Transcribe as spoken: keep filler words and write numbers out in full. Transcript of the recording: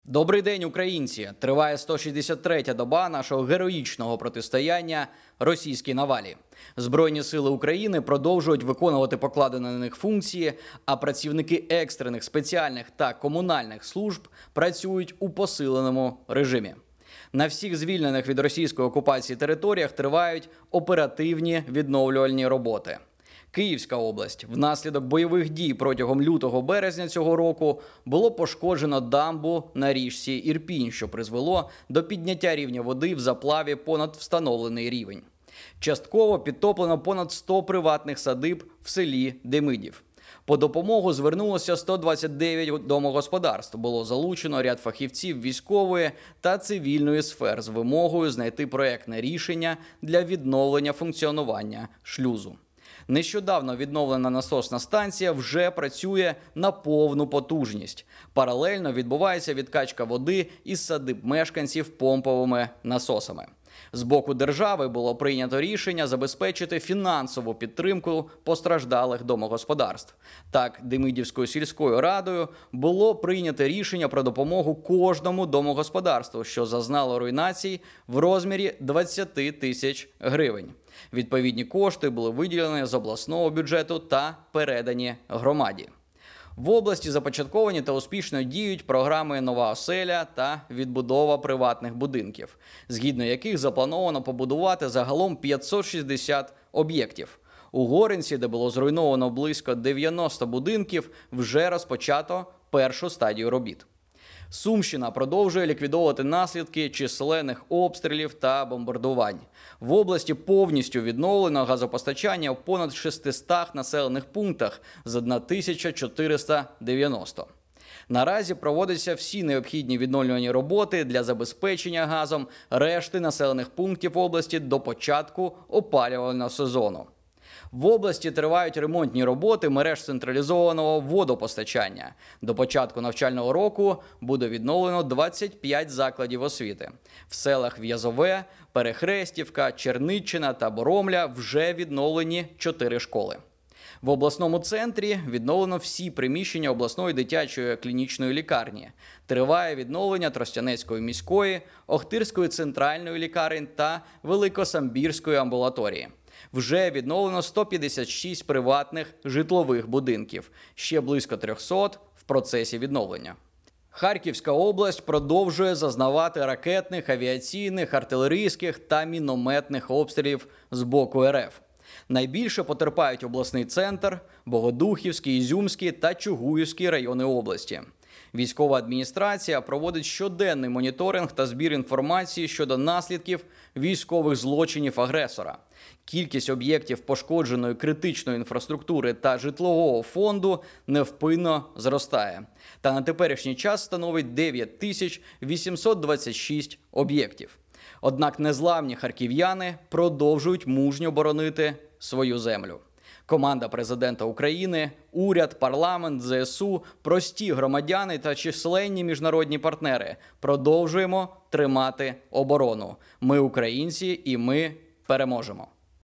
Добрий день, українці! Триває сто шістдесят третя доба нашого героїчного протистояння російській навалі. Збройні сили України продовжують виконувати покладені на них функції, а працівники екстрених, спеціальних та комунальних служб працюють у посиленому режимі. На всіх звільнених від російської окупації територіях тривають оперативні відновлювальні роботи. Київська область. Внаслідок бойових дій протягом лютого-березня цього року було пошкоджено дамбу на річці Ірпінь, що призвело до підняття рівня води в заплаві понад встановлений рівень. Частково підтоплено понад сто приватних садиб в селі Демидів. По допомогу звернулося сто двадцять дев'ять домогосподарств. Було залучено ряд фахівців військової та цивільної сфер з вимогою знайти проєктне рішення для відновлення функціонування шлюзу. Нещодавно відновлена насосна станція вже працює на повну потужність. Паралельно відбувається відкачка води із садиб мешканців помповими насосами. З боку держави було прийнято рішення забезпечити фінансову підтримку постраждалих домогосподарств. Так, Демидівською сільською радою було прийнято рішення про допомогу кожному домогосподарству, що зазнало руйнацій, в розмірі двадцять тисяч гривень. Відповідні кошти були виділені з обласного бюджету та передані громаді. В області започатковані та успішно діють програми «Нова оселя» та відбудова приватних будинків, згідно яких заплановано побудувати загалом п'ятсот шістдесят об'єктів. У Горинці, де було зруйновано близько дев'яноста будинків, вже розпочато першу стадію робіт. Сумщина продовжує ліквідовувати наслідки численних обстрілів та бомбардувань. В області повністю відновлено газопостачання в понад шестистах населених пунктах з тисяча чотириста дев'яноста. Наразі проводяться всі необхідні відновлювальні роботи для забезпечення газом решти населених пунктів області до початку опалювального сезону. В області тривають ремонтні роботи мереж централізованого водопостачання. До початку навчального року буде відновлено двадцять п'ять закладів освіти. В селах В'язове, Перехрестівка, Черниччина та Боромля вже відновлені чотири школи. В обласному центрі відновлено всі приміщення обласної дитячої клінічної лікарні. Триває відновлення Тростянецької міської, Охтирської центральної лікарень та Великосамбірської амбулаторії. Вже відновлено сто п'ятдесят шість приватних житлових будинків. Ще близько трьохсот в процесі відновлення. Харківська область продовжує зазнавати ракетних, авіаційних, артилерійських та мінометних обстрілів з боку РФ. Найбільше потерпають обласний центр, Богодухівський, Ізюмський та Чугуївський райони області. Військова адміністрація проводить щоденний моніторинг та збір інформації щодо наслідків військових злочинів агресора. Кількість об'єктів пошкодженої критичної інфраструктури та житлового фонду невпинно зростає. Та на теперішній час становить дев'ять тисяч вісімсот двадцять шість об'єктів. Однак незламні харків'яни продовжують мужньо боронити свою землю. Команда президента України, уряд, парламент, ЗСУ, прості громадяни та численні міжнародні партнери продовжуємо тримати оборону. Ми українці і ми переможемо.